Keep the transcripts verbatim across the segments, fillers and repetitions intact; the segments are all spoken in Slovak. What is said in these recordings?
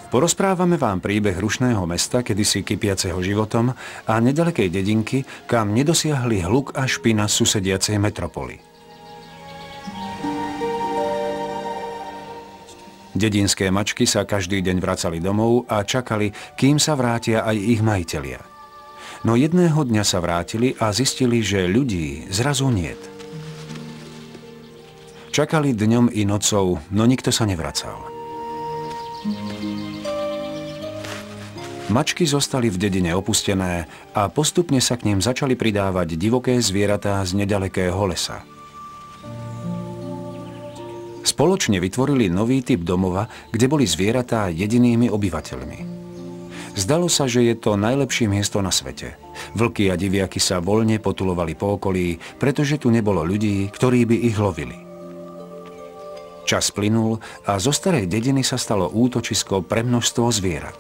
Porozprávame vám príbeh rušného mesta, kedysi kypiaceho životom, a nedalekej dedinky, kam nedosiahli hluk a špina susediacej metropoly. Dedinské mačky sa každý deň vracali domov a čakali, kým sa vrátia aj ich majitelia. No jedného dňa sa vrátili a zistili, že ľudí zrazu niet. Čakali dňom i nocou, no nikto sa nevracal. Mačky zostali v dedine opustené a postupne sa k nim začali pridávať divoké zvieratá z nedalekého lesa. Spoločne vytvorili nový typ domova, kde boli zvieratá jedinými obyvateľmi. Zdalo sa, že je to najlepšie miesto na svete. Vlky a diviaky sa voľne potulovali po okolí, pretože tu nebolo ľudí, ktorí by ich lovili. Čas plynul a zo starej dediny sa stalo útočisko pre množstvo zvierat.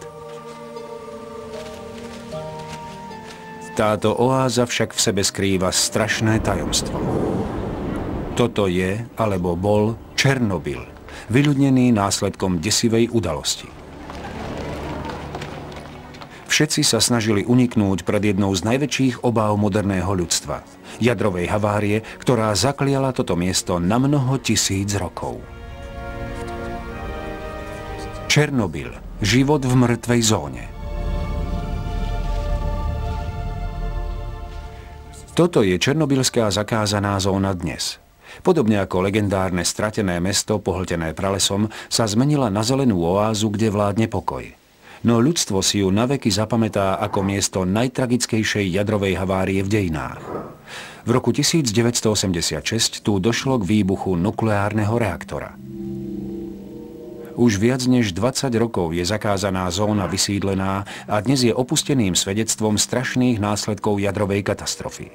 Táto oáza však v sebe skrýva strašné tajomstvo. Toto je, alebo bol, Černobyl, vyľudnený následkom desivej udalosti. Všetci sa snažili uniknúť pred jednou z najväčších obáv moderného ľudstva, jadrovej havárie, ktorá zakliala toto miesto na mnoho tisíc rokov. Černobyl, život v mŕtvej zóne. Toto je černobylská zakázaná zóna dnes. Podobne ako legendárne stratené mesto, pohltené pralesom, sa zmenila na zelenú oázu, kde vládne pokoj. No ľudstvo si ju naveky zapamätá ako miesto najtragickejšej jadrovej havárie v dejinách. V roku tisícdeväťstoosemdesiatšesť tu došlo k výbuchu nukleárneho reaktora. Už viac než dvadsať rokov je zakázaná zóna vysídlená a dnes je opusteným svedectvom strašných následkov jadrovej katastrofy.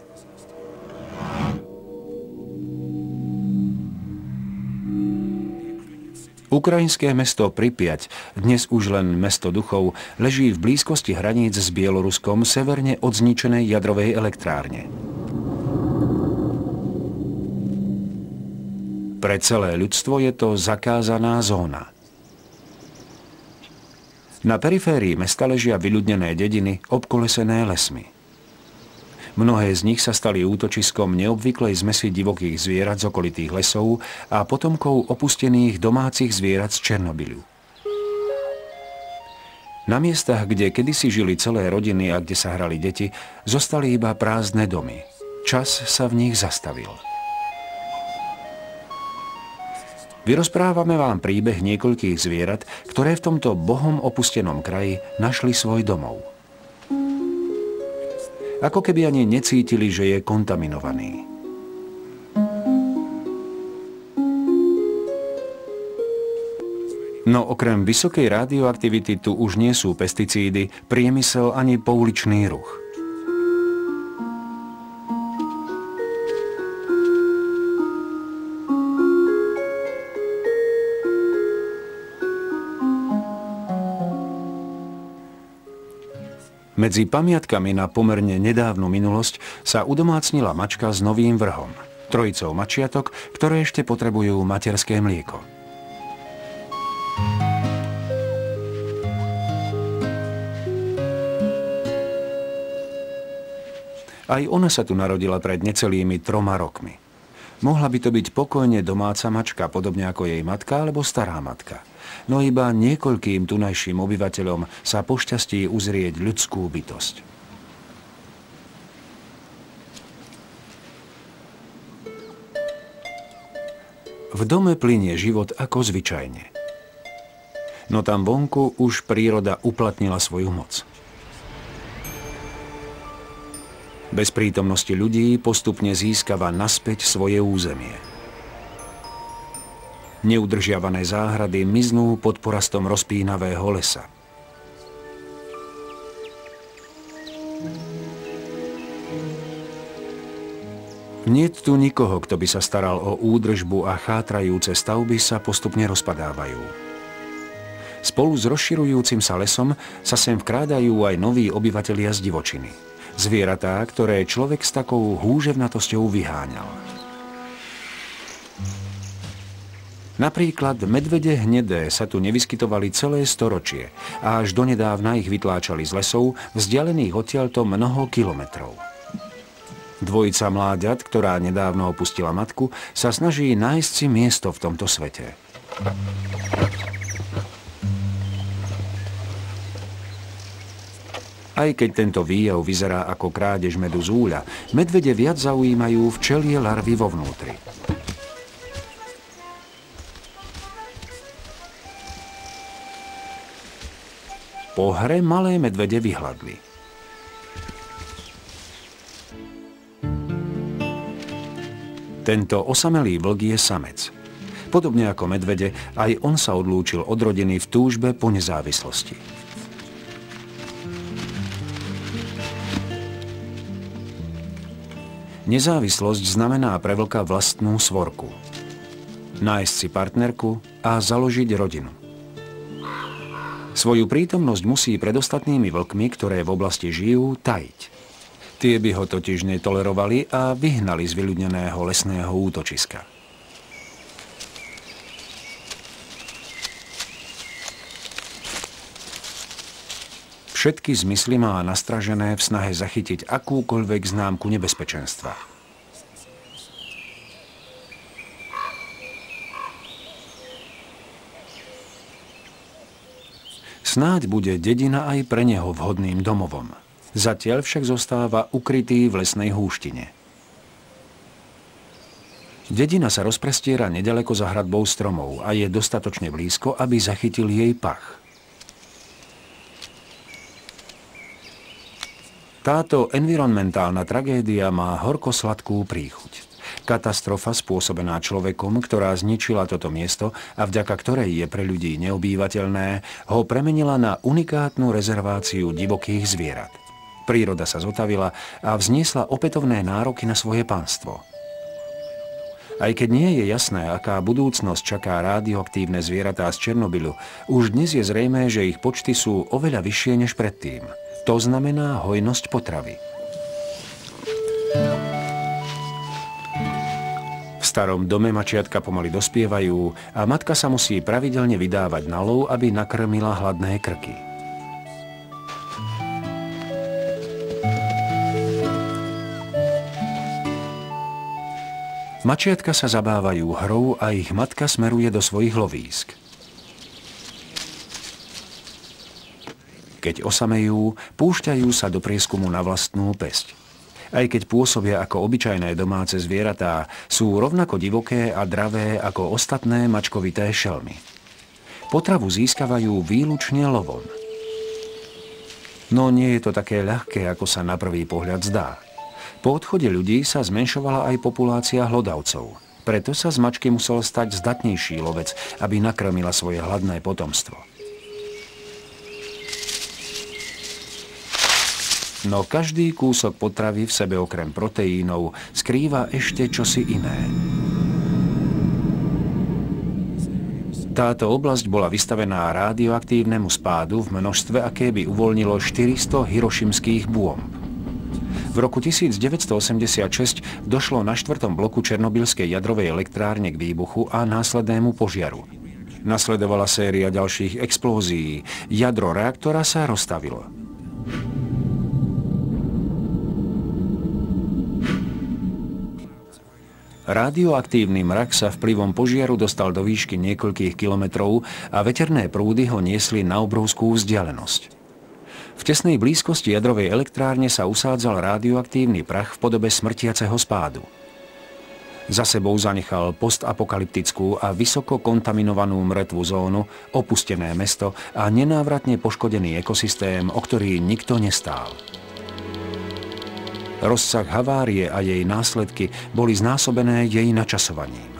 Ukrajinské mesto Pripjať, dnes už len mesto duchov, leží v blízkosti hraníc s Bieloruskom severne od zničenej jadrovej elektrárne. Pre celé ľudstvo je to zakázaná zóna. Na periférii mesta ležia vyľudnené dediny, obkolesené lesmi. Mnohé z nich sa stali útočiskom neobvyklej zmesi divokých zvierat z okolitých lesov a potomkov opustených domácich zvierat z Černobylu. Na miestach, kde kedysi žili celé rodiny a kde sa hrali deti, zostali iba prázdne domy. Čas sa v nich zastavil. Vyrozprávame vám príbeh niekoľkých zvierat, ktoré v tomto bohom opustenom kraji našli svoj domov. Ako keby ani necítili, že je kontaminovaný. No okrem vysokej radioaktivity tu už nie sú pesticídy, priemysel ani pouličný ruch. Medzi pamiatkami na pomerne nedávnu minulosť sa udomácnila mačka s novým vrhom, trojicou mačiatok, ktoré ešte potrebujú materské mlieko. Aj ona sa tu narodila pred necelými troma rokmi. Mohla by to byť pokojne domáca mačka, podobne ako jej matka alebo stará matka. No iba niekoľkým tunajším obyvateľom sa pošťastí uzrieť ľudskú bytosť. V dome plynie život ako zvyčajne. No tam vonku už príroda uplatnila svoju moc. Bez prítomnosti ľudí postupne získava naspäť svoje územie. Neudržiavané záhrady miznú pod porastom rozpínavého lesa. Niet tu nikoho, kto by sa staral o údržbu a chátrajúce stavby sa postupne rozpadávajú. Spolu s rozširujúcim sa lesom sa sem vkrádajú aj noví obyvatelia z divočiny. Zvieratá, ktoré človek s takou húževnatosťou vyháňal. Napríklad medvede hnedé sa tu nevyskytovali celé storočie a až donedávna ich vytláčali z lesov, vzdialených odtiaľto mnoho kilometrov. Dvojica mláďat, ktorá nedávno opustila matku, sa snaží nájsť si miesto v tomto svete. Aj keď tento výjav vyzerá ako krádež medu z úľa, medvede viac zaujímajú včelie larvy vo vnútri. Po hre malé medvede vyhladli. Tento osamelý vlk je samec. Podobne ako medvede, aj on sa odlúčil od rodiny v túžbe po nezávislosti. Nezávislosť znamená pre vlka vlastnú svorku. Nájsť si partnerku a založiť rodinu. Svoju prítomnosť musí pred ostatnými vlkmi, ktoré v oblasti žijú, tajiť. Tie by ho totiž netolerovali a vyhnali z vyľudneného lesného útočiska. Všetky zmysly má nastražené v snahe zachytiť akúkoľvek známku nebezpečenstva. Snáď bude dedina aj pre neho vhodným domovom. Zatiaľ však zostáva ukrytý v lesnej húštine. Dedina sa rozprestiera nedaleko za hradbou stromov a je dostatočne blízko, aby zachytil jej pach. Táto environmentálna tragédia má horko-sladkú príchuť. Katastrofa spôsobená človekom, ktorá zničila toto miesto a vďaka ktorej je pre ľudí neobývateľné, ho premenila na unikátnu rezerváciu divokých zvierat. Príroda sa zotavila a vzniesla opätovné nároky na svoje panstvo. Aj keď nie je jasné, aká budúcnosť čaká rádioaktívne zvieratá z Černobylu, už dnes je zrejmé, že ich počty sú oveľa vyššie než predtým. To znamená hojnosť potravy. V starom dome mačiatka pomaly dospievajú a matka sa musí pravidelne vydávať na lov, aby nakrmila hladné krky. Mačiatka sa zabávajú hrou a ich matka smeruje do svojich lovísk. Keď osamejú, púšťajú sa do prieskumu na vlastnú päsť. Aj keď pôsobia ako obyčajné domáce zvieratá, sú rovnako divoké a dravé ako ostatné mačkovité šelmy. Potravu získavajú výlučne lovom. No nie je to také ľahké, ako sa na prvý pohľad zdá. Po odchode ľudí sa zmenšovala aj populácia hlodavcov. Preto sa z mačky musel stať zdatnejší lovec, aby nakrmila svoje hladné potomstvo. No každý kúsok potravy v sebe okrem proteínov skrýva ešte čosi iné. Táto oblasť bola vystavená rádioaktívnemu spádu v množstve, aké by uvoľnilo štyristo hirošimských bômb. V roku devätnásťstoosemdesiatšesť došlo na štvrtom bloku Černobylskej jadrovej elektrárne k výbuchu a následnému požiaru. Nasledovala séria ďalších explózií. Jadro reaktora sa roztavilo. Radioaktívny mrak sa vplyvom požiaru dostal do výšky niekoľkých kilometrov a veterné prúdy ho niesli na obrovskú vzdialenosť. V tesnej blízkosti jadrovej elektrárne sa usádzal radioaktívny prach v podobe smrtiaceho spádu. Za sebou zanechal postapokalyptickú a vysoko kontaminovanú mŕtvú zónu, opustené mesto a nenávratne poškodený ekosystém, o ktorý nikto nestál. Rozsah havárie a jej následky boli znásobené jej načasovaním.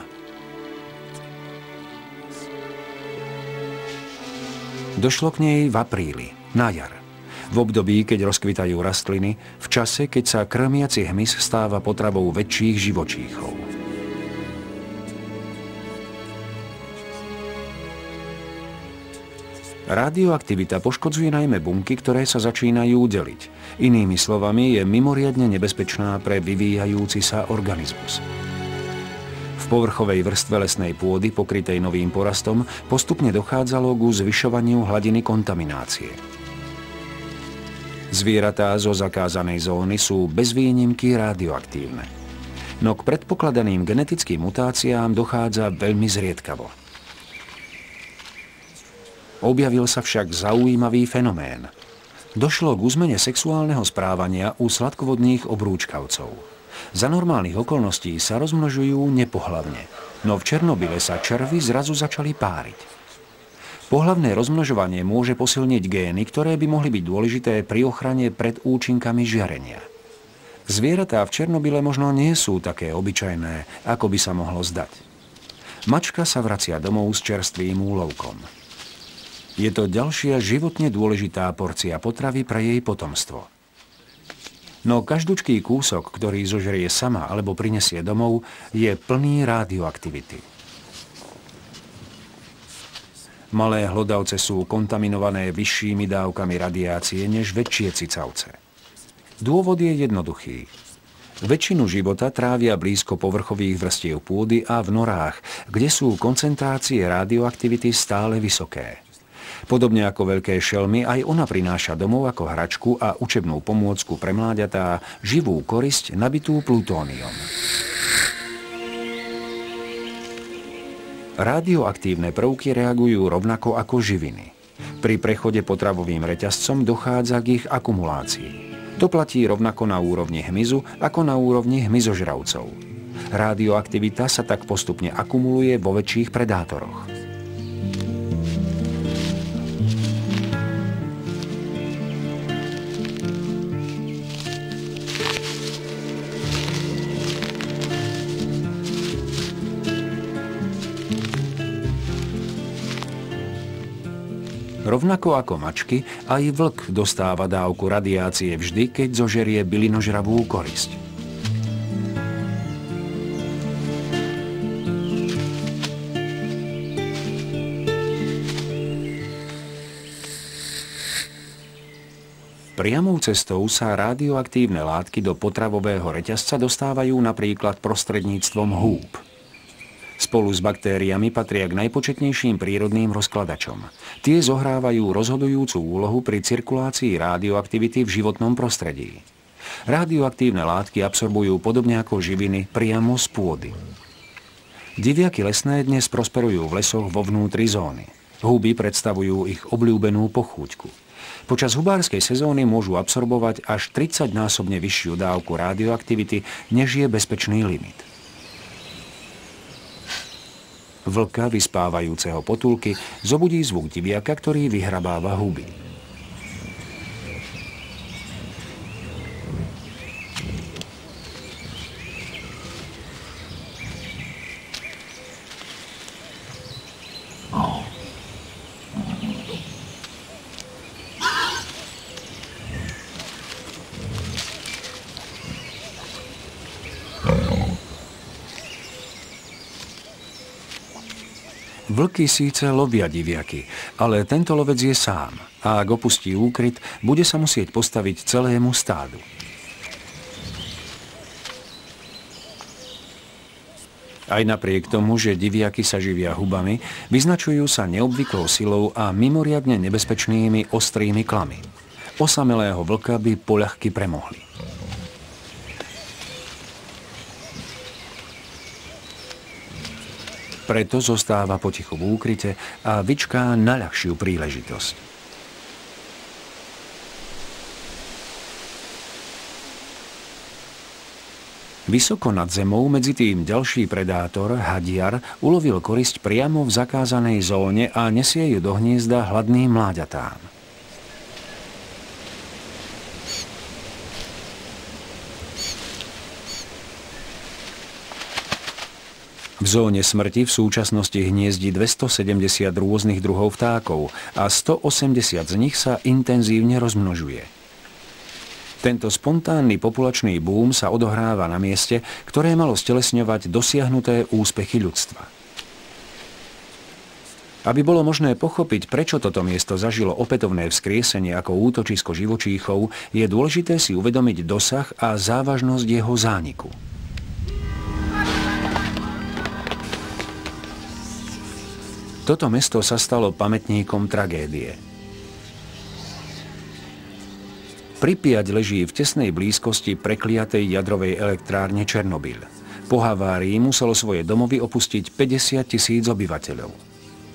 Došlo k nej v apríli, na jar. V období, keď rozkvitajú rastliny, v čase, keď sa krmiaci hmyz stáva potravou väčších živočíchov. Radioaktivita poškodzuje najmä bunky, ktoré sa začínajú deliť. Inými slovami, je mimoriadne nebezpečná pre vyvíjajúci sa organizmus. V V povrchovej vrstve lesnej pôdy, pokrytej novým porastom, postupne dochádzalo ku zvyšovaniu hladiny kontaminácie. Zvieratá zo zakázanej zóny sú bez výnimky radioaktívne. No k predpokladaným genetickým mutáciám dochádza veľmi zriedkavo. Objavil sa však zaujímavý fenomén. Došlo k zmene sexuálneho správania u sladkovodných obrúčkavcov. Za normálnych okolností sa rozmnožujú nepohlavne, no v Černobyle sa červy zrazu začali páriť. Pohlavné rozmnožovanie môže posilniť gény, ktoré by mohli byť dôležité pri ochrane pred účinkami žiarenia. Zvieratá v Černobyle možno nie sú také obyčajné, ako by sa mohlo zdať. Mačka sa vracia domov s čerstvým úlovkom. Je to ďalšia životne dôležitá porcia potravy pre jej potomstvo. No každúčký kúsok, ktorý zožerie sama alebo prinesie domov, je plný radioaktivity. Malé hlodavce sú kontaminované vyššími dávkami radiácie než väčšie cicavce. Dôvod je jednoduchý. Väčšinu života trávia blízko povrchových vrstiev pôdy a v norách, kde sú koncentrácie radioaktivity stále vysoké. Podobne ako veľké šelmy, aj ona prináša domov ako hračku a učebnú pomôcku pre mláďatá živú korisť nabitú plutóniom. Radioaktívne prvky reagujú rovnako ako živiny. Pri prechode potravovým reťazcom dochádza k ich akumulácii. To platí rovnako na úrovni hmyzu ako na úrovni hmyzožravcov. Radioaktivita sa tak postupne akumuluje vo väčších predátoroch. Rovnako ako mačky, aj vlk dostáva dávku radiácie vždy, keď zožerie bylinožravú korisť. Priamou cestou sa radioaktívne látky do potravového reťazca dostávajú napríklad prostredníctvom húb. Spolu s baktériami patria k najpočetnejším prírodným rozkladačom. Tie zohrávajú rozhodujúcu úlohu pri cirkulácii radioaktivity v životnom prostredí. Radioaktívne látky absorbujú podobne ako živiny priamo z pôdy. Diviaky lesné dnes prosperujú v lesoch vo vnútri zóny. Huby predstavujú ich obľúbenú pochúťku. Počas hubárskej sezóny môžu absorbovať až tridsaťnásobne vyššiu dávku radioaktivity, než je bezpečný limit. Vlka vyspávajúceho potulky zobudí zvuk diviaka, ktorý vyhrabáva huby. Vlky síce lovia diviaky, ale tento lovec je sám a ak opustí úkryt, bude sa musieť postaviť celému stádu. Aj napriek tomu, že diviaky sa živia hubami, vyznačujú sa neobvyklou silou a mimoriadne nebezpečnými ostrými klami. Osamelého vlka by poľahky premohli. Preto zostáva potichu v úkryte a vyčká na ľahšiu príležitosť. Vysoko nad zemou medzi tým ďalší predátor, hadiar, ulovil korisť priamo v zakázanej zóne a nesie ju do hniezda hladným mláďatám. V zóne smrti v súčasnosti hniezdi dvestosedemdesiat rôznych druhov vtákov a stoosemdesiat z nich sa intenzívne rozmnožuje. Tento spontánny populačný búm sa odohráva na mieste, ktoré malo stelesňovať dosiahnuté úspechy ľudstva. Aby bolo možné pochopiť, prečo toto miesto zažilo opätovné vzkriesenie ako útočisko živočíchov, je dôležité si uvedomiť dosah a závažnosť jeho zániku. Toto mesto sa stalo pamätníkom tragédie. Pripjať leží v tesnej blízkosti prekliatej jadrovej elektrárne Černobyl. Po havárii muselo svoje domovy opustiť päťdesiat tisíc obyvateľov.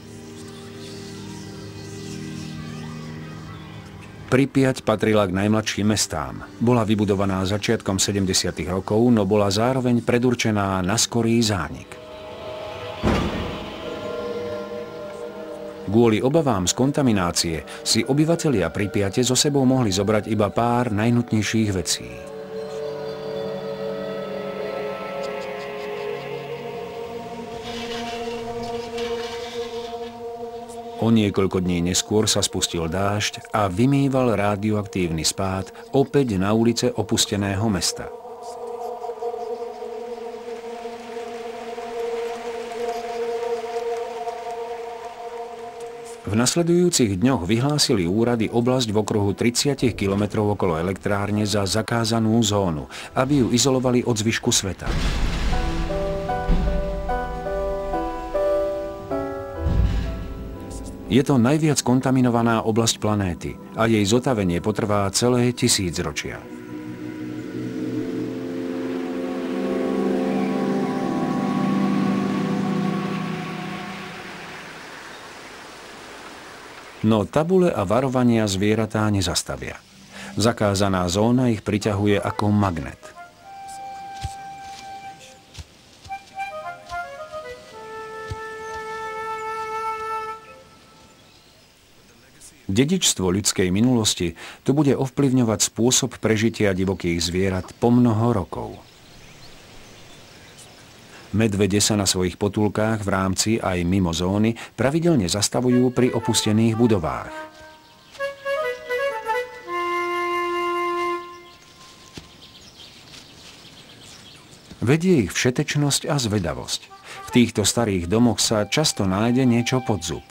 Pripjať patrila k najmladším mestám. Bola vybudovaná začiatkom sedemdesiatych rokov, no bola zároveň predurčená na skorý zánik. Kvôli obavám z kontaminácie si obyvatelia Pripjate so sebou mohli zobrať iba pár najnutnejších vecí. O niekoľko dní neskôr sa spustil dážď a vymýval radioaktívny spád opäť na ulice opusteného mesta. V nasledujúcich dňoch vyhlásili úrady oblasť v okruhu tridsať kilometrov okolo elektrárne za zakázanú zónu, aby ju izolovali od zvyšku sveta. Je to najviac kontaminovaná oblasť planéty a jej zotavenie potrvá celé tisícročia. No tabule a varovania zvieratá nezastavia. Zakázaná zóna ich priťahuje ako magnet. Dedičstvo ľudskej minulosti tu bude ovplyvňovať spôsob prežitia divokých zvierat po mnoho rokov. Medvede sa na svojich potulkách v rámci aj mimo zóny pravidelne zastavujú pri opustených budovách. Vedie ich všetečnosť a zvedavosť. V týchto starých domoch sa často nájde niečo pod zub.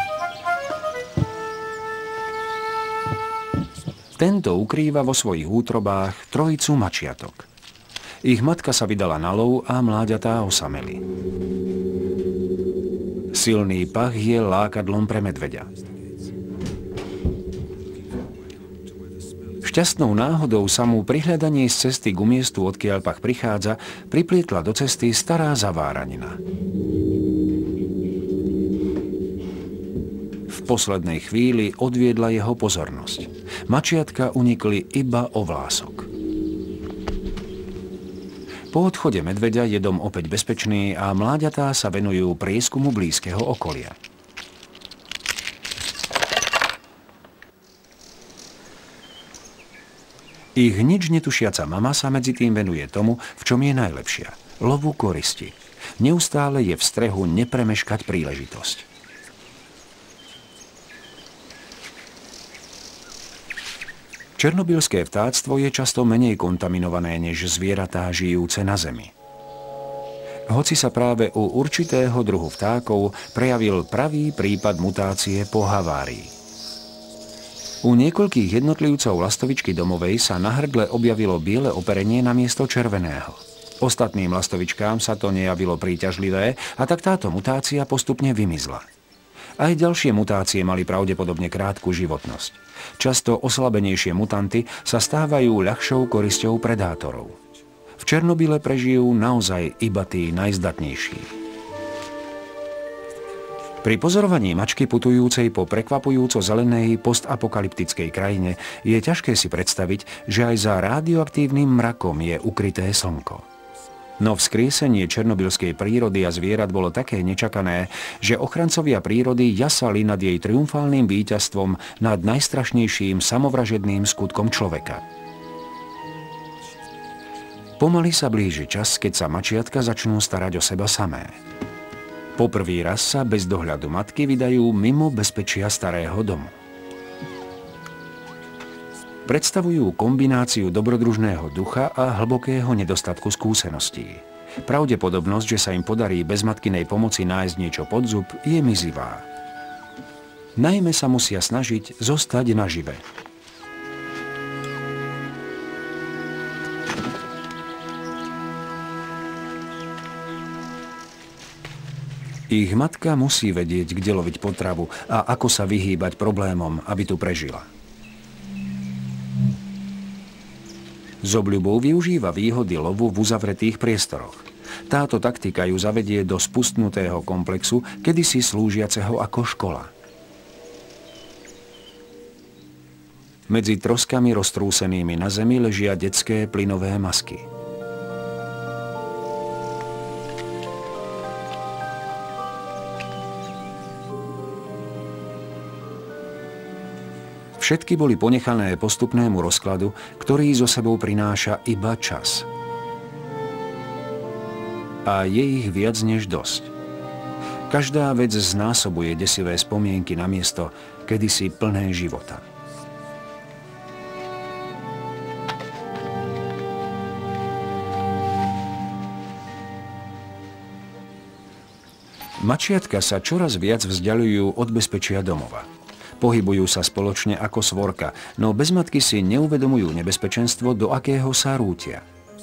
Tento ukrýva vo svojich útrobách trojicu mačiatok. Ich matka sa vydala na lov a mláďatá osameli. Silný pach je lákadlom pre medveďa. Šťastnou náhodou sa mu pri hľadaní z cesty k miestu, odkiaľ pach prichádza, priplietla do cesty stará zaváranina. V poslednej chvíli odviedla jeho pozornosť. Mačiatka unikli iba o vlások. Po odchode medveďa je dom opäť bezpečný a mláďatá sa venujú prieskumu blízkeho okolia. Ich nič netušiaca mama sa medzi tým venuje tomu, v čom je najlepšia – lovu koristi. Neustále je v strehu nepremeškať príležitosť. Černobylské vtáctvo je často menej kontaminované než zvieratá žijúce na Zemi. Hoci sa práve u určitého druhu vtákov prejavil pravý prípad mutácie po havárii. U niekoľkých jednotlivcov lastovičky domovej sa na hrdle objavilo biele operenie namiesto červeného. Ostatným lastovičkám sa to nejavilo príťažlivé a tak táto mutácia postupne vymizla. Aj ďalšie mutácie mali pravdepodobne krátku životnosť. Často oslabenejšie mutanty sa stávajú ľahšou korisťou predátorov. V Černobyle prežijú naozaj iba tí najzdatnejší. Pri pozorovaní mačky putujúcej po prekvapujúco zelenej postapokalyptickej krajine je ťažké si predstaviť, že aj za radioaktívnym mrakom je ukryté slnko. No vzkriesenie černobylskej prírody a zvierat bolo také nečakané, že ochrancovia prírody jasali nad jej triumfálnym víťazstvom nad najstrašnejším samovražedným skutkom človeka. Pomaly sa blíži čas, keď sa mačiatka začnú starať o seba samé. Poprvý raz sa bez dohľadu matky vydajú mimo bezpečia starého domu. Predstavujú kombináciu dobrodružného ducha a hlbokého nedostatku skúseností. Pravdepodobnosť, že sa im podarí bez matkinej pomoci nájsť niečo pod zub, je mizivá. Najmä sa musia snažiť zostať nažive. Ich matka musí vedieť, kde loviť potravu a ako sa vyhýbať problémom, aby tu prežila. S obľubou využíva výhody lovu v uzavretých priestoroch. Táto taktika ju zavedie do spustnutého komplexu, kedysi slúžiaceho ako škola. Medzi troskami roztrúsenými na zemi ležia detské plynové masky. Všetky boli ponechané postupnému rozkladu, ktorý so sebou prináša iba čas. A je ich viac než dosť. Každá vec znásobuje desivé spomienky na miesto, kedysi plné života. Mačiatka sa čoraz viac vzdialujú od bezpečia domova. Pohybujú sa spoločne ako svorka, no bez matky si neuvedomujú nebezpečenstvo, do akého sa rútia.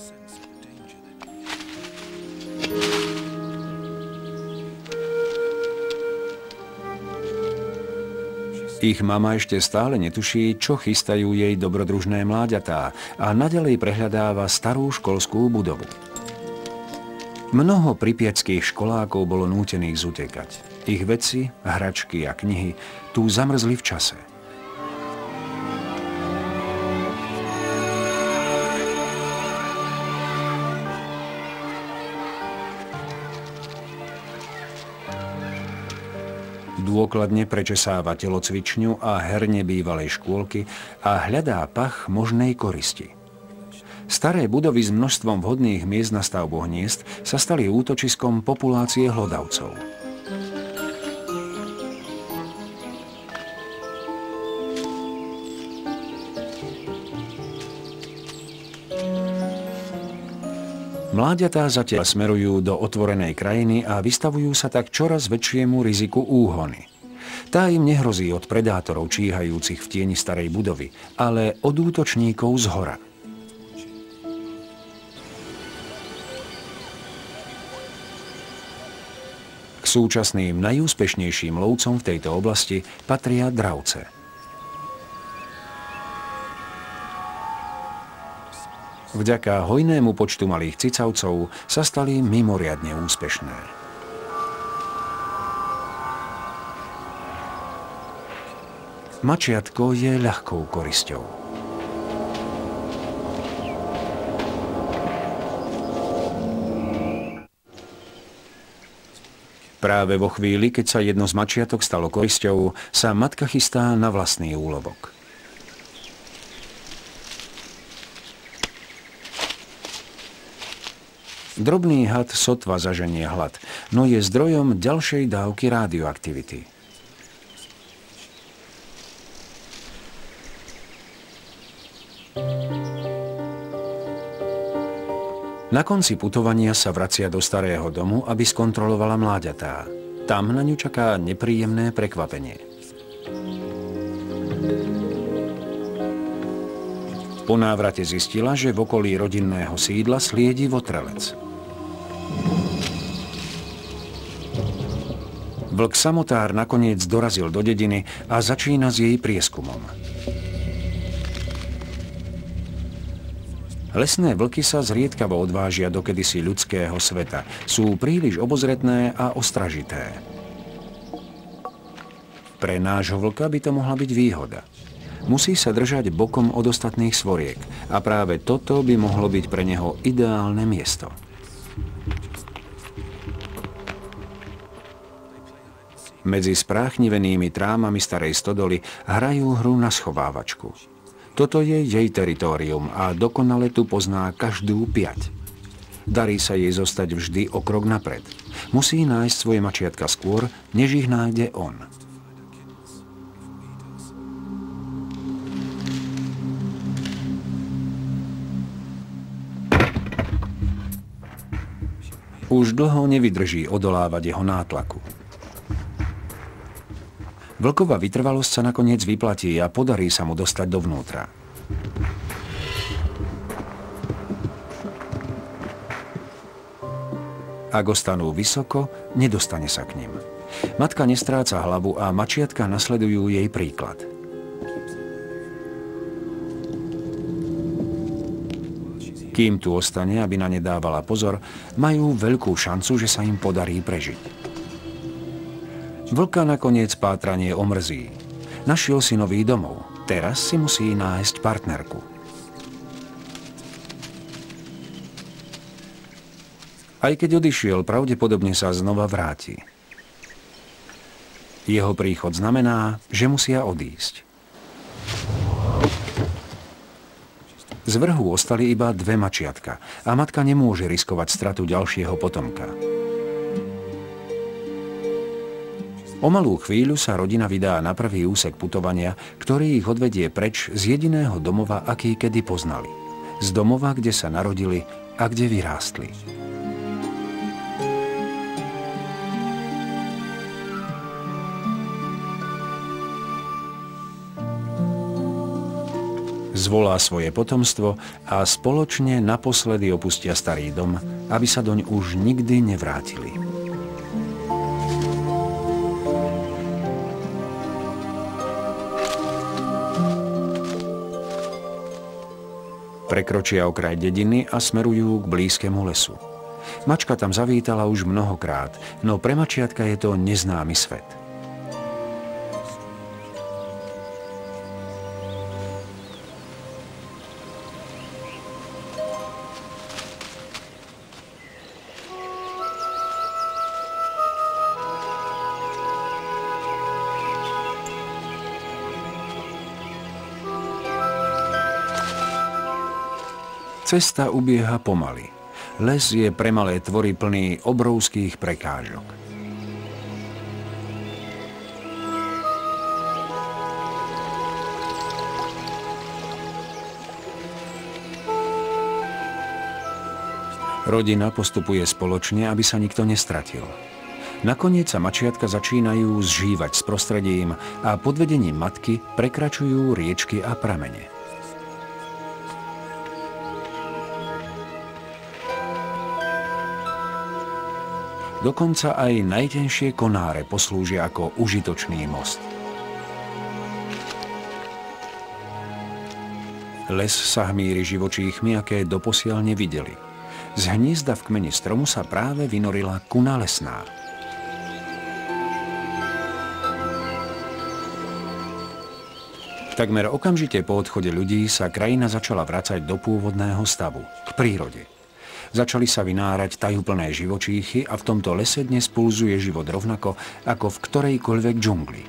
Ich mama ešte stále netuší, čo chystajú jej dobrodružné mláďatá a naďalej prehľadáva starú školskú budovu. Mnoho pripjaťských školákov bolo nútených zutekať. Ich veci, hračky a knihy tu zamrzli v čase. Dôkladne prečesáva telocvičňu a herne bývalej škôlky a hľadá pach možnej koristi. Staré budovy s množstvom vhodných miest na stavbu hniezd sa stali útočiskom populácie hlodavcov. Mláďatá zatiaľ smerujú do otvorenej krajiny a vystavujú sa tak čoraz väčšiemu riziku úhony. Tá im nehrozí od predátorov číhajúcich v tieni starej budovy, ale od útočníkov zhora. K súčasným najúspešnejším lovcom v tejto oblasti patria dravce. Vďaka hojnému počtu malých cicavcov sa stali mimoriadne úspešné. Mačiatko je ľahkou korisťou. Práve vo chvíli, keď sa jedno z mačiatok stalo korisťou, sa matka chystá na vlastný úlovok. Drobný had sotva zaženie hlad, no je zdrojom ďalšej dávky radioaktivity. Na konci putovania sa vracia do starého domu, aby skontrolovala mláďatá. Tam na ňu čaká nepríjemné prekvapenie. Po návrate zistila, že v okolí rodinného sídla sliedi votrelec. Vlk samotár nakoniec dorazil do dediny a začína s jej prieskumom. Lesné vlky sa zriedkavo odvážia do kedysi ľudského sveta. Sú príliš obozretné a ostražité. Pre nášho vlka by to mohla byť výhoda. Musí sa držať bokom od ostatných svoriek a práve toto by mohlo byť pre neho ideálne miesto. Medzi spráchnivenými trámami starej stodoly hrajú hru na schovávačku. Toto je jej teritórium a dokonale tu pozná každú piať. Darí sa jej zostať vždy o krok napred. Musí nájsť svoje mačiatka skôr, než ich nájde on. Už dlho nevydrží odolávať jeho nátlaku. Vlkova vytrvalosť sa nakoniec vyplatí a podarí sa mu dostať dovnútra. Ak ostanú vysoko, nedostane sa k nim. Matka nestráca hlavu a mačiatka nasledujú jej príklad. Kým tu ostane, aby na ne dávala pozor, majú veľkú šancu, že sa im podarí prežiť. Vlka nakoniec pátranie omrzí. Našiel si nový domov. Teraz si musí nájsť partnerku. Aj keď odišiel, pravdepodobne sa znova vráti. Jeho príchod znamená, že musia odísť. Z vrhu ostali iba dve mačiatka a matka nemôže riskovať stratu ďalšieho potomka. O malú chvíľu sa rodina vydá na prvý úsek putovania, ktorý ich odvedie preč z jediného domova, aký kedy poznali. Z domova, kde sa narodili a kde vyrástli. Zvolá svoje potomstvo a spoločne naposledy opustia starý dom, aby sa doň už nikdy nevrátili. Prekročia okraj dediny a smerujú k blízkemu lesu. Mačka tam zavítala už mnohokrát, no pre mačiatka je to neznámy svet. Cesta ubieha pomaly. Les je pre malé tvory plný obrovských prekážok. Rodina postupuje spoločne, aby sa nikto nestratil. Nakoniec sa mačiatka začínajú zžívať s prostredím a pod vedením matky prekračujú riečky a pramene. Dokonca aj najtenšie konáre poslúžia ako užitočný most. Les sa hmíri živočíchmi, aké doposiaľ nevideli. Z hniezda v kmeni stromu sa práve vynorila kuna lesná. Takmer okamžite po odchode ľudí sa krajina začala vracať do pôvodného stavu, k prírode. Začali sa vynárať tajúplné živočíchy a v tomto lese dnes pulzuje život rovnako ako v ktorejkoľvek džungli.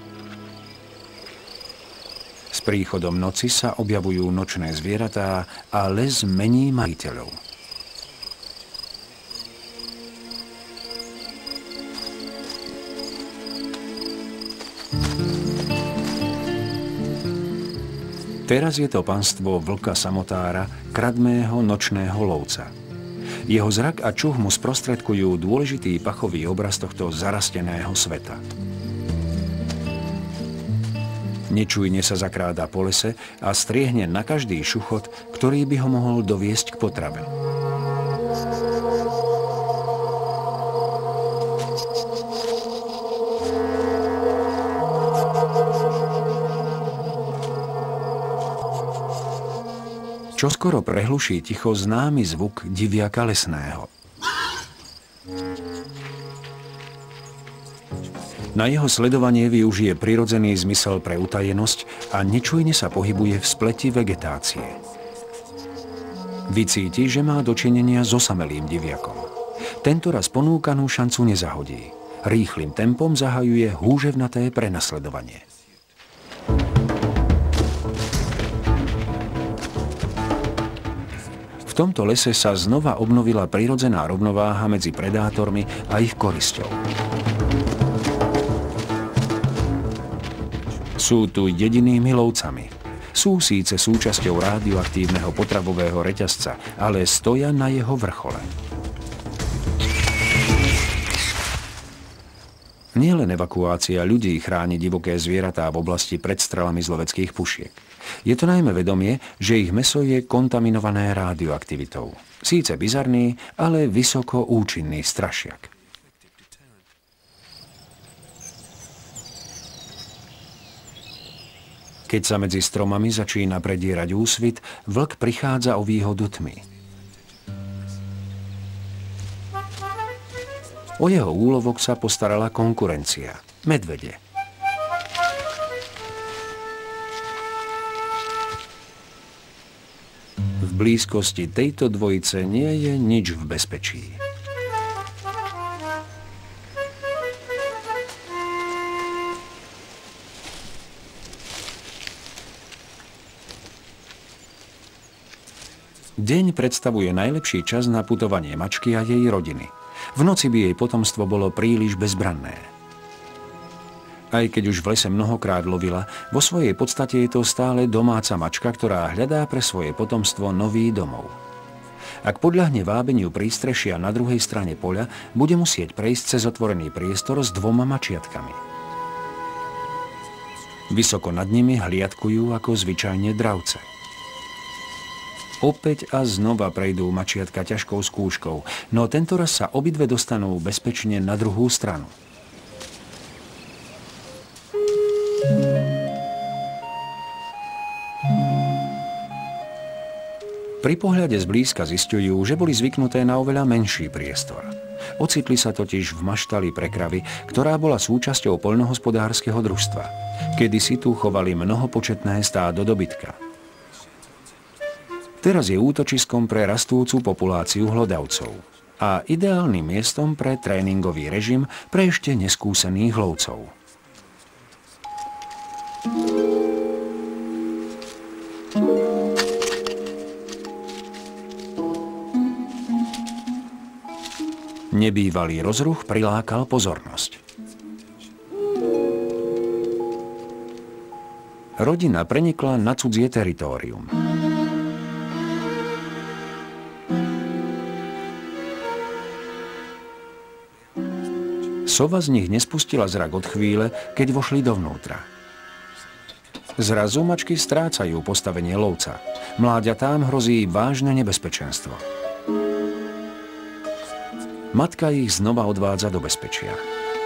S príchodom noci sa objavujú nočné zvieratá a les mení majiteľov. Teraz je to panstvo vlka samotára, kradmého nočného lovca. Jeho zrak a čuch mu sprostredkujú dôležitý pachový obraz tohto zarasteného sveta. Nečujne sa zakráda po lese a striehne na každý šuchot, ktorý by ho mohol doviesť k potrave. Čoskoro prehluší ticho známy zvuk diviaka lesného. Na jeho sledovanie využije prirodzený zmysel pre utajenosť a nečujne sa pohybuje v spleti vegetácie. Vycíti, že má dočinenia s osamelým diviakom. Tentoraz ponúkanú šancu nezahodí. Rýchlym tempom zahajuje húževnaté prenasledovanie. V tomto lese sa znova obnovila prirodzená rovnováha medzi predátormi a ich korisťou. Sú tu jedinými lovcami. Sú síce súčasťou radioaktívneho potravového reťazca, ale stoja na jeho vrchole. Nielen evakuácia ľudí chráni divoké zvieratá v oblasti pred strelami z loveckých pušiek. Je to najmä vedomie, že ich mäso je kontaminované rádioaktivitou. Síce bizarný, ale vysoko účinný strašiak. Keď sa medzi stromami začína predierať úsvit, vlk prichádza o výhodu tmy. O jeho úlovok sa postarala konkurencia – medvede. V blízkosti tejto dvojice nie je nič v bezpečí. Deň predstavuje najlepší čas na putovanie mačky a jej rodiny. V noci by jej potomstvo bolo príliš bezbranné. Aj keď už v lese mnohokrát lovila, vo svojej podstate je to stále domáca mačka, ktorá hľadá pre svoje potomstvo nový domov. Ak podľahne vábeniu prístrešia na druhej strane poľa, bude musieť prejsť cez otvorený priestor s dvoma mačiatkami. Vysoko nad nimi hliadkujú ako zvyčajne dravce. Opäť a znova prejdú mačiatka ťažkou skúškou, no tentoraz sa obidve dostanú bezpečne na druhú stranu. Pri pohľade zblízka zisťujú, že boli zvyknuté na oveľa menší priestor. Ocitli sa totiž v maštali prekravy, ktorá bola súčasťou poľnohospodárskeho družstva. Kedysi tu chovali mnohopočetné stádo dobytka. Teraz je útočiskom pre rastúcu populáciu hlodavcov a ideálnym miestom pre tréningový režim pre ešte neskúsených lovcov. Nebývalý rozruch prilákal pozornosť. Rodina prenikla na cudzie teritórium. Sova z nich nespustila zrak od chvíle, keď vošli dovnútra. Zrazu mačky strácajú postavenie lovca. Mláďatám hrozí vážne nebezpečenstvo. Matka ich znova odvádza do bezpečia.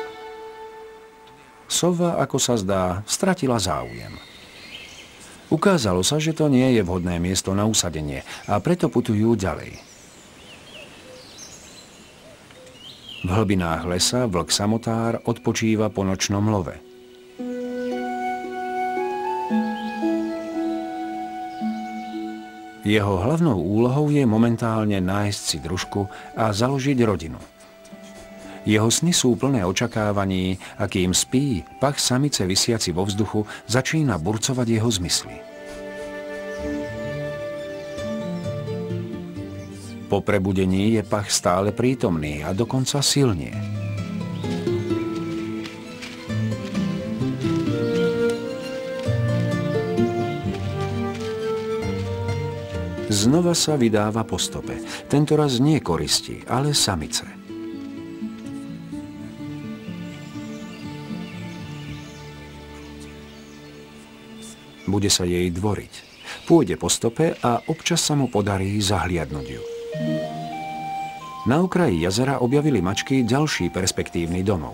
Sova, ako sa zdá, stratila záujem. Ukázalo sa, že to nie je vhodné miesto na usadenie a preto putujú ďalej. V hlbinách lesa vlk samotár odpočíva po nočnom love. Jeho hlavnou úlohou je momentálne nájsť si družku a založiť rodinu. Jeho sny sú plné očakávaní a kým spí, pach samice visiaci vo vzduchu začína burcovať jeho zmysly. Po prebudení je pach stále prítomný a dokonca silnie. Znova sa vydáva po stope. Tentoraz nie koristi, ale samice. Bude sa jej dvoriť. Pôjde po stope a občas sa mu podarí zahliadnuť ju. Na okraji jazera objavili mačky ďalší perspektívny domov.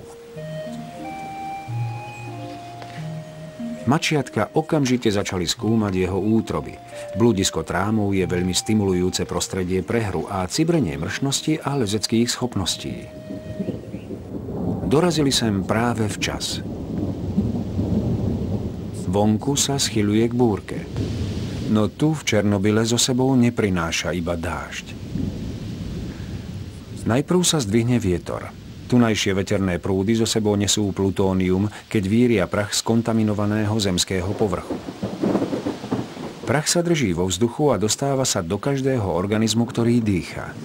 Mačiatka okamžite začali skúmať jeho útroby. Blúdisko trámov je veľmi stimulujúce prostredie pre hru a cibrenie mršnosti a lezeckých schopností. Dorazili sem práve včas. Vonku sa schyľuje k búrke. No tu v Černobyle so sebou neprináša iba dážď. Najprv sa zdvihne vietor. Tunajšie veterné prúdy so sebou nesú plutónium, keď víria prach z kontaminovaného zemského povrchu. Prach sa drží vo vzduchu a dostáva sa do každého organizmu, ktorý dýcha.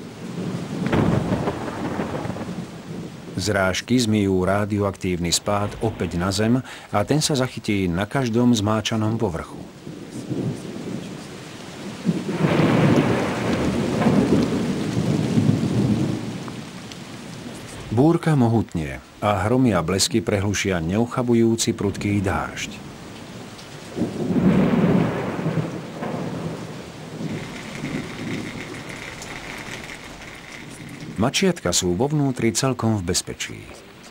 Zrážky zmyjú radioaktívny spád opäť na zem a ten sa zachytí na každom zmáčanom povrchu. Búrka mohutnie a hromy a blesky prehlušia neuchabujúci prudký dážď. Mačiatka sú vo vnútri celkom v bezpečí.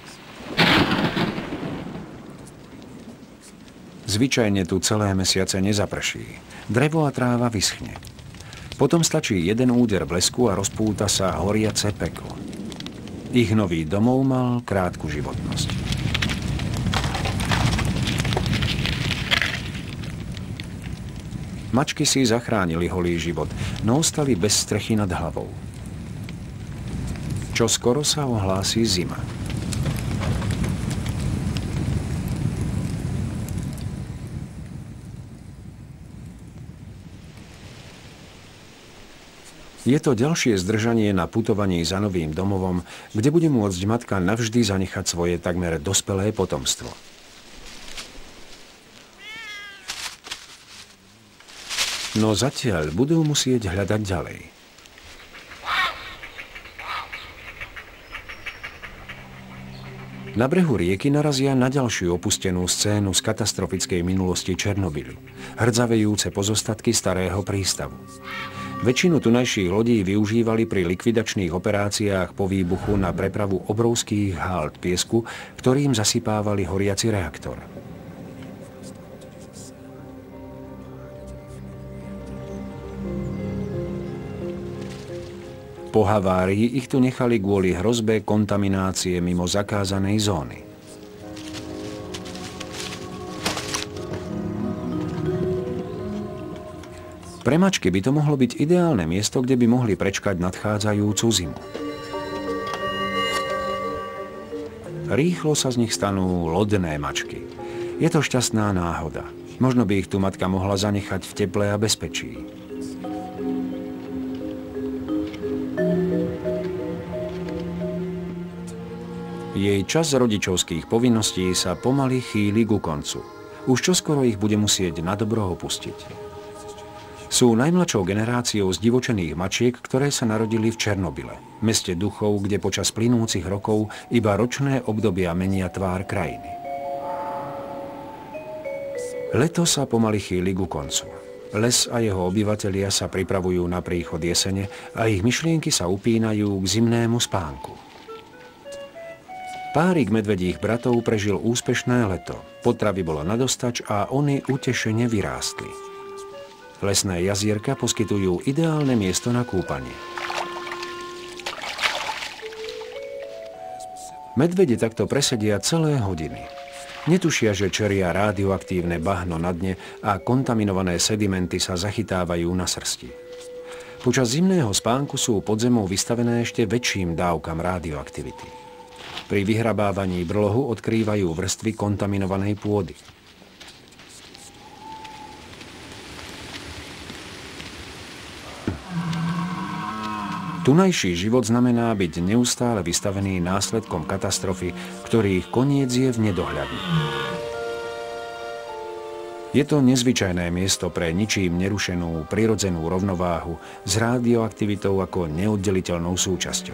Zvyčajne tu celé mesiace nezaprší. Drevo a tráva vyschne. Potom stačí jeden úder blesku a rozpúta sa horiace peklo. Ich nový domov mal krátku životnosť. Mačky si zachránili holý život, no ostali bez strechy nad hlavou. Čo skoro sa ohlási zima. Je to ďalšie zdržanie na putovaní za novým domovom, kde bude môcť matka navždy zanechať svoje takmer dospelé potomstvo. No zatiaľ budú musieť hľadať ďalej. Na brehu rieky narazia na ďalšiu opustenú scénu z katastrofickej minulosti Černobyľu, hrdzavejúce pozostatky starého prístavu. Väčšinu tunajších lodí využívali pri likvidačných operáciách po výbuchu na prepravu obrovských háld piesku, ktorým zasypávali horiaci reaktor. Po havárii ich tu nechali kvôli hrozbe kontaminácie mimo zakázanej zóny. Pre mačky by to mohlo byť ideálne miesto, kde by mohli prečkať nadchádzajúcu zimu. Rýchlo sa z nich stanú lodné mačky. Je to šťastná náhoda. Možno by ich tu matka mohla zanechať v teple a bezpečí. Jej čas rodičovských povinností sa pomaly chýli ku koncu. Už čoskoro ich bude musieť nadobro opustiť. Sú najmladšou generáciou zdivočených mačiek, ktoré sa narodili v Černobyle, meste duchov, kde počas plynúcich rokov iba ročné obdobia menia tvár krajiny. Leto sa pomaly chýli ku koncu. Les a jeho obyvatelia sa pripravujú na príchod jesene a ich myšlienky sa upínajú k zimnému spánku. Párik medvedích bratov prežil úspešné leto. Potravy bolo nadostač a oni utešene vyrástli. Lesné jazierka poskytujú ideálne miesto na kúpanie. Medvede takto presedia celé hodiny. Netušia, že čeria rádioaktívne bahno na dne a kontaminované sedimenty sa zachytávajú na srsti. Počas zimného spánku sú pod zemou vystavené ešte väčším dávkam rádioaktivity. Pri vyhrabávaní brlohu odkrývajú vrstvy kontaminovanej pôdy. Tunajší život znamená byť neustále vystavený následkom katastrofy, ktorých koniec je v nedohľadne. Je to nezvyčajné miesto pre ničím nerušenú prirodzenú rovnováhu s rádioaktivitou ako neoddeliteľnou súčasťou.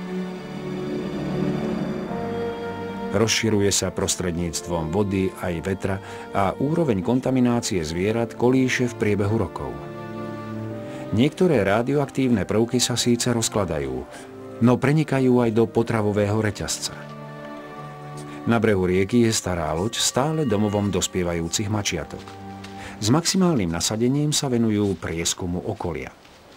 Rozširuje sa prostredníctvom vody aj vetra a úroveň kontaminácie zvierat kolíše v priebehu rokov. Niektoré radioaktívne prvky sa síce rozkladajú, no prenikajú aj do potravového reťazca. Na brehu rieky je stará loď stále domovom dospievajúcich mačiatok. S maximálnym nasadením sa venujú prieskumu okolia.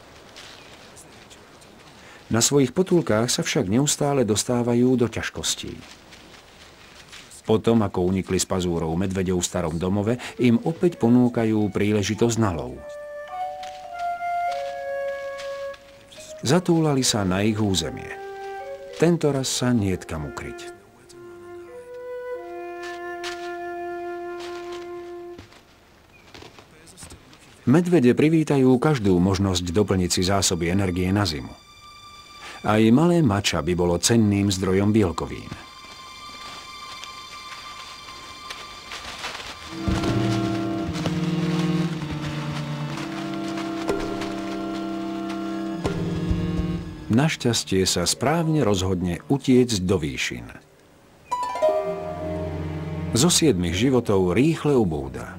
Na svojich potulkách sa však neustále dostávajú do ťažkostí. Potom, ako unikli z pazúrov medveďov v starom domove, im opäť ponúkajú príležitosť na lov. Zatúlali sa na ich územie. Tento raz sa niet kam ukryť. Medvede privítajú každú možnosť doplniť si zásoby energie na zimu. Aj malé mača by bolo cenným zdrojom bielkovín. Našťastie sa správne rozhodne utiecť do výšin. Zo siedmich životov rýchle ubúda.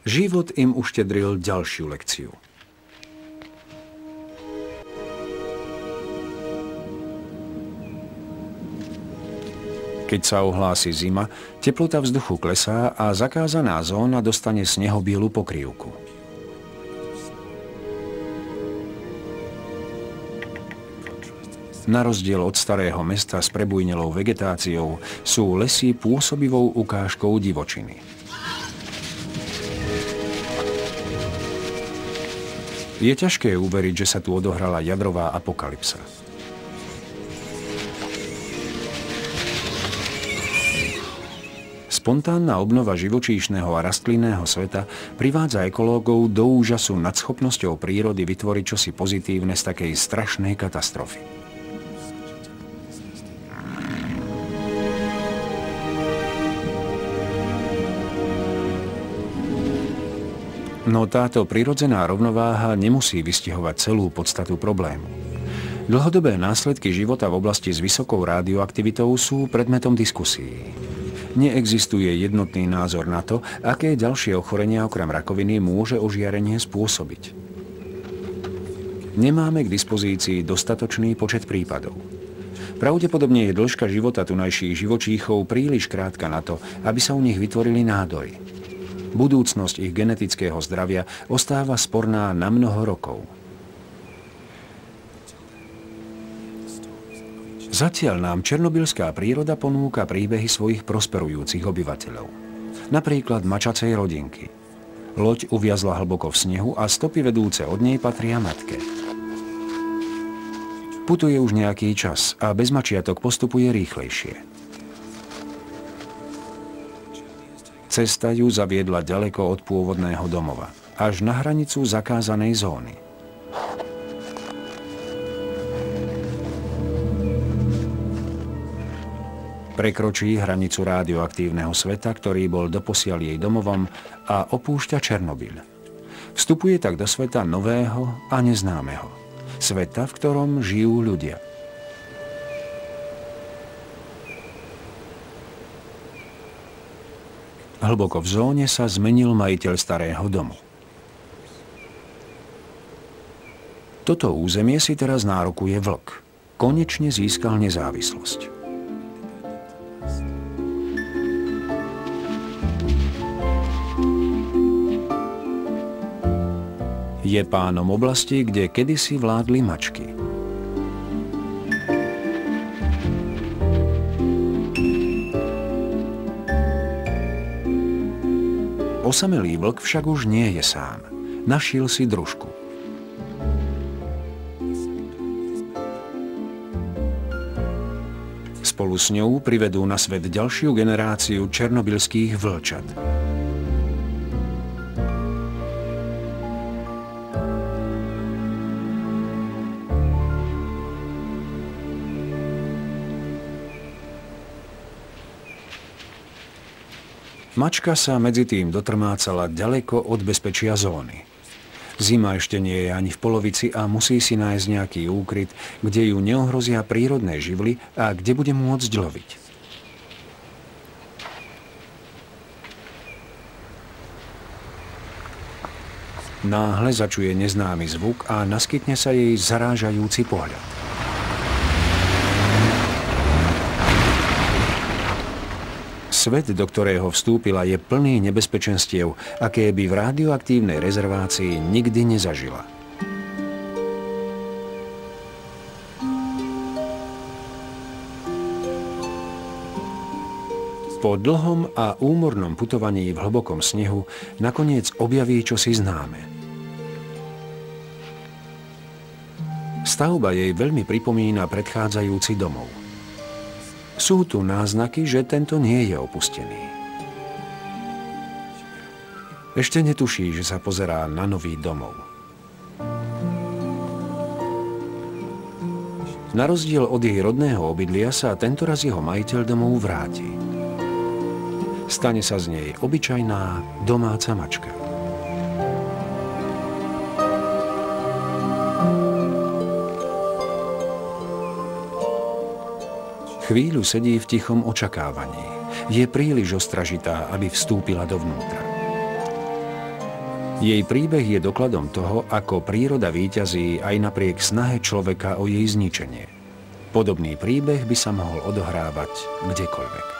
Život im uštedril ďalšiu lekciu. Keď sa ohlási zima, teplota vzduchu klesá a zakázaná zóna dostane snehobielu pokrývku. Na rozdiel od starého mesta s prebujnelou vegetáciou sú lesy pôsobivou ukážkou divočiny. Je ťažké uveriť, že sa tu odohrala jadrová apokalypsa. Spontánna obnova živočíšneho a rastlinného sveta privádza ekológov do úžasu nad schopnosťou prírody vytvoriť čosi pozitívne z takej strašnej katastrofy. No táto prirodzená rovnováha nemusí vystihovať celú podstatu problému. Dlhodobé následky života v oblasti s vysokou radioaktivitou sú predmetom diskusí. Neexistuje jednotný názor na to, aké ďalšie ochorenia okrem rakoviny môže ožiarenie spôsobiť. Nemáme k dispozícii dostatočný počet prípadov. Pravdepodobne je dĺžka života tunajších živočíchov príliš krátka na to, aby sa u nich vytvorili nádory. Budúcnosť ich genetického zdravia ostáva sporná na mnoho rokov. Zatiaľ nám černobylská príroda ponúka príbehy svojich prosperujúcich obyvateľov. Napríklad mačacej rodinky. Loď uviazla hlboko v snehu a stopy vedúce od nej patria matke. Putuje už nejaký čas a bez mačiatok postupuje rýchlejšie. Cesta ju zaviedla ďaleko od pôvodného domova, až na hranicu zakázanej zóny. Prekročí hranicu radioaktívneho sveta, ktorý bol doposiaľ jej domovom, a opúšťa Černobyľ. Vstupuje tak do sveta nového a neznámeho. Sveta, v ktorom žijú ľudia. Hlboko v zóne sa zmenil majiteľ starého domu. Toto územie si teraz nárokuje vlk. Konečne získal nezávislosť. Je pánom oblasti, kde kedysi vládli mačky. Osamelý vlk však už nie je sám. Našiel si družku. Spolu s ňou privedú na svet ďalšiu generáciu černobylských vlčat. Mačka sa medzi tým dotrmácala ďaleko od bezpečia zóny. Zima ešte nie je ani v polovici a musí si nájsť nejaký úkryt, kde ju neohrozia prírodné živly a kde bude môcť loviť. Náhle začuje neznámy zvuk a naskytne sa jej zarážajúci pohľad. Svet, do ktorého vstúpila, je plný nebezpečenstiev, aké by v radioaktívnej rezervácii nikdy nezažila. Po dlhom a úmornom putovaní v hlbokom snehu nakoniec objaví čosi známe. Stavba jej veľmi pripomína predchádzajúci domov. Sú tu náznaky, že tento nie je opustený. Ešte netuší, že sa pozerá na nový domov. Na rozdiel od jej rodného obydlia sa tentoraz jeho majiteľ domov vráti. Stane sa z nej obyčajná domáca mačka. Chvíľu sedí v tichom očakávaní. Je príliš ostražitá, aby vstúpila dovnútra. Jej príbeh je dokladom toho, ako príroda víťazí aj napriek snahe človeka o jej zničenie. Podobný príbeh by sa mohol odohrávať kdekoľvek.